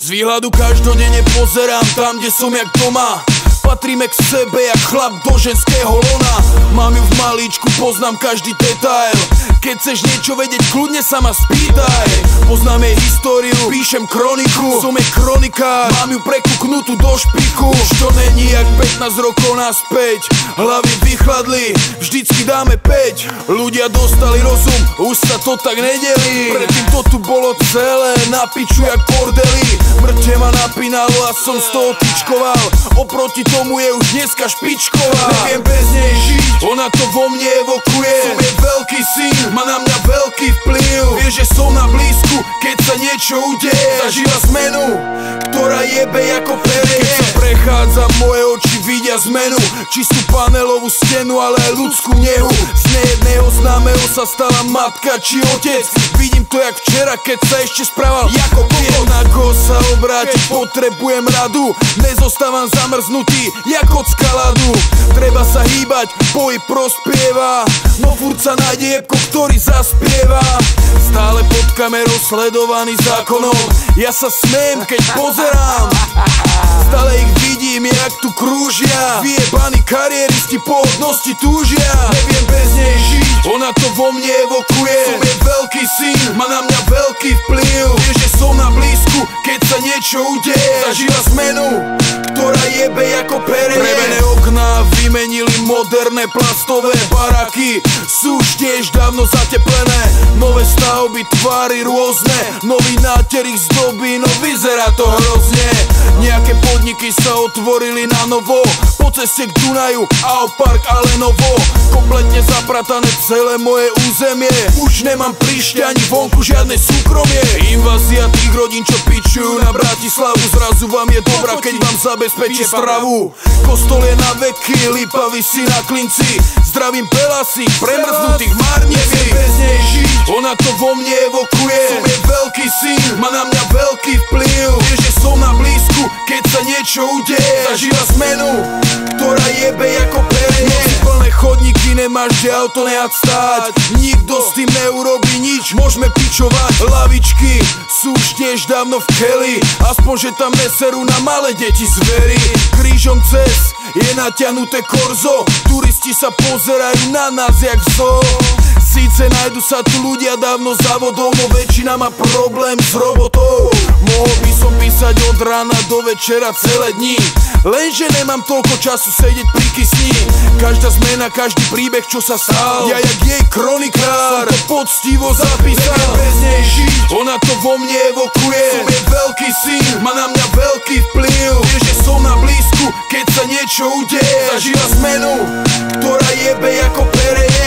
Z výhľadu každodenne pozerám tam, kde som jak doma. Patríme k sebe jak chlap do ženského lona. Mám ju v malíčku, poznám každý detail. Keď chceš niečo vedieť, kľudne sa ma spýtaj. Poznám jej históriu, píšem kroniku. Som jej kronikár, mám ju prekuknutú do špiku. Už to není jak 15 rokov naspäť. Hlavy vychladli, vždycky dáme 5. Ľudia dostali rozum, už sa to tak nedelí. Predtým to tu bolo celé, na piču jak bordeli. Mŕte ma napínalo a som z toho tyčkoval. Oproti tomu je už dneska špičková. Neviem bez nej žiť, ona to vo mne evokuje. Som jej veľký syn, má na mňa veľký vplyv. Vie, že som na blízku, keď sa niečo udeje. Zažila zmenu, ktorá jebe ako perie. Keď sa prechádzam, moje oči vidia zmenu. Čistú panelovú stenu, ale aj ľudskú nehu. Z nejedného známeho sa stala matka či otec. Vidím to jak včera, keď sa ešte správal ako kokot. Na koho sa obrátiť, potrebujem radu. Nezostávam zamrznutý, jak od skaladu. Treba sa hýbať, pohyb prospieva. No furt sa nájde jebko, ktorý zaspieva. Stále pod kamerou sledovaný zákonom. Ja sa smiem, keď pozerám. Stále ich vidím, jak tu krúžia. Vyjebaní kariéristi po hodnosti túžia. Neviem bez nej žiť, ona to vo mne evokuje. Som jej veľký syn, má na mňa veľký vplyv. Vie, že som na blízku, keď sa niečo udeje. Zažila zmenu, ktorá jebe ako perie. Drevené okná vymenili moderné plastové baraky. Sú už tiež dávno zateplené. Nové stavby, tvary rôzne. Nový náter ich zdobí, no vyzerá to hrozne. Nejaké podniky sa otvorili na novo. Po ceste k Dunaju, Aopark a Lenovo. Kompletne zapratané celé moje územie. Už nemám príšte ani vonku žiadne súkromie. Invázia tých rodín, čo pičujú na Bratislavu. Zrazu vám je dobrá, keď vám zabezpečí stravu. Kostol je na veky, lipa visí na klinci. Zdravím pelasí, premrznutých márnici. Bez nej žiť, ona to vo mne evokuje. Som jej veľký syn, má na mňa veľký vplyv. Vie, že som na blízku, keď sa niečo udeje. Zažila zmenu, ktorá jebe ako perie. Plné chodníky, nemáš kde auto nehať stáť. Nikto s tým neurobí nič, môžeme pičovať. Lavičky sú už tiež dávno v keli. Aspoň, že tam neserú na malé deti zvery. Krížom cez je natiahnuté korzo. Turisti sa pozerajú na nás jak zoo. Síce nájdu sa tu ľudia dávno za vodou, no väčšina má problém s robotou. Mohol by som písať od rána do večera celé dni, lenže nemám toľko času sedieť pri kysni. Každá zmena, každý príbeh, čo sa stal, ja jak jej kronikár som to poctivo zapísal. Bez nej žiť, ona to vo mne evokuje. Som jej veľký syn, má na mňa veľký vplyv. Vie, že som na blízku, keď sa niečo udeje. Zažila zmenu, ktorá jebe ako perie.